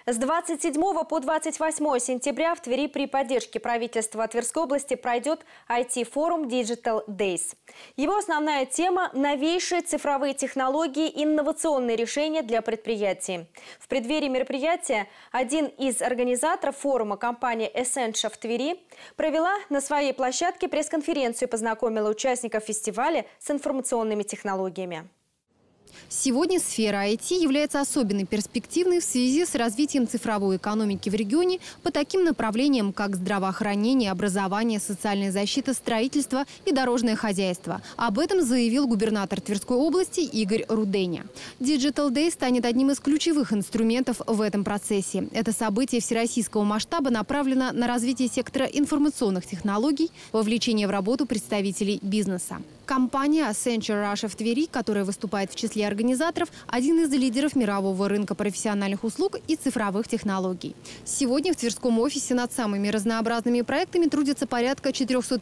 С 27 по 28 сентября в Твери при поддержке правительства Тверской области пройдет IT-форум Digital Days. Его основная тема – новейшие цифровые технологии и инновационные решения для предприятий. В преддверии мероприятия один из организаторов форума, компания Essentia в Твери, провела на своей площадке пресс-конференцию и познакомила участников фестиваля с информационными технологиями. Сегодня сфера IT является особенно перспективной в связи с развитием цифровой экономики в регионе по таким направлениям, как здравоохранение, образование, социальная защита, строительство и дорожное хозяйство. Об этом заявил губернатор Тверской области Игорь Руденя. Digital Day станет одним из ключевых инструментов в этом процессе. Это событие всероссийского масштаба направлено на развитие сектора информационных технологий, вовлечение в работу представителей бизнеса. Компания Accenture Russia в Твери, которая выступает в числе организаторов, один из лидеров мирового рынка профессиональных услуг и цифровых технологий. Сегодня в Тверском офисе над самыми разнообразными проектами трудятся порядка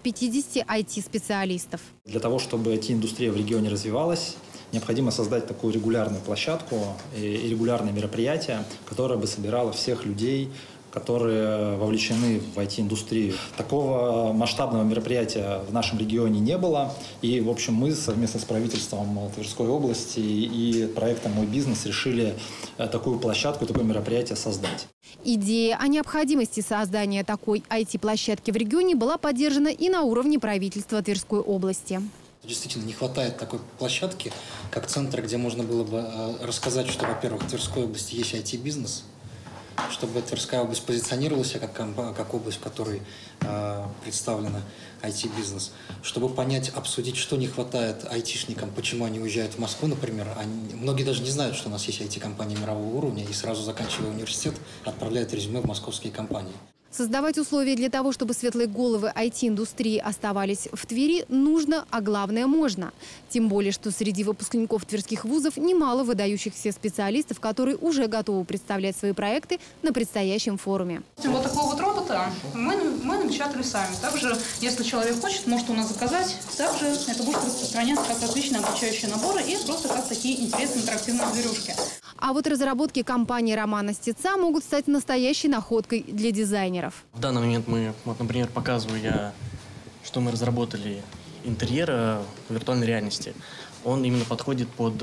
450 IT-специалистов. Для того, чтобы IT-индустрия в регионе развивалась, необходимо создать такую регулярную площадку и регулярное мероприятие, которое бы собирало всех людей, которые вовлечены в IT-индустрию. Такого масштабного мероприятия в нашем регионе не было. И, в общем, мы совместно с правительством Тверской области и проектом «Мой бизнес» решили такую площадку, такое мероприятие создать. Идея о необходимости создания такой IT-площадки в регионе была поддержана и на уровне правительства Тверской области. Действительно, не хватает такой площадки, как центра, где можно было бы рассказать, что, во-первых, в Тверской области есть IT-бизнес, чтобы Тверская область позиционировалась как область, в которой представлена IT-бизнес, чтобы понять, обсудить, что не хватает айтишникам, почему они уезжают в Москву, например. Многие даже не знают, что у нас есть IT-компании мирового уровня, и сразу заканчивая университет, отправляют резюме в московские компании. Создавать условия для того, чтобы светлые головы IT-индустрии оставались в Твери, нужно, а главное – можно. Тем более, что среди выпускников тверских вузов немало выдающихся специалистов, которые уже готовы представлять свои проекты на предстоящем форуме. Вот такого вот робота мы напечатали сами. Также, если человек хочет, может у нас заказать. Также это будет распространяться как различные обучающие наборы и просто как такие интересные интерактивные зверюшки. А вот разработки компании Романа Стеца могут стать настоящей находкой для дизайнеров. В данный момент например, показываю я, что мы разработали интерьер в виртуальной реальности. Он именно подходит под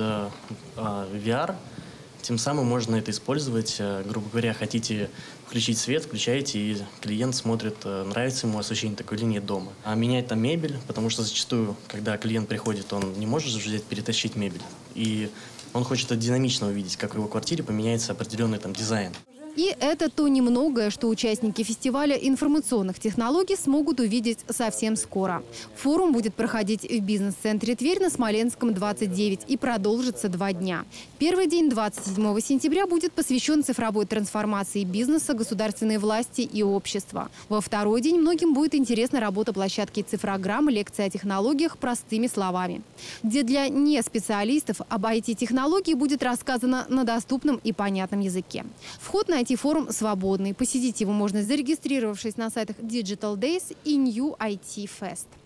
VR. Тем самым можно это использовать. Грубо говоря, хотите включить свет, включаете, и клиент смотрит, нравится ему освещение такой или нет дома. А менять там мебель, потому что зачастую, когда клиент приходит, он не может взять, перетащить мебель. И он хочет это динамично увидеть, как в его квартире поменяется определенный там дизайн. И это то немногое, что участники фестиваля информационных технологий смогут увидеть совсем скоро. Форум будет проходить в бизнес-центре Тверь на Смоленском, 29 и продолжится 2 дня. Первый день, 27 сентября, будет посвящен цифровой трансформации бизнеса, государственной власти и общества. Во второй день многим будет интересна работа площадки «Цифрограмм», лекция о технологиях простыми словами, где для неспециалистов об IT-технологии будет рассказано на доступном и понятном языке. Вход на IT-форум свободный. Посетить его можно, зарегистрировавшись на сайтах Digital Days и New IT Fest.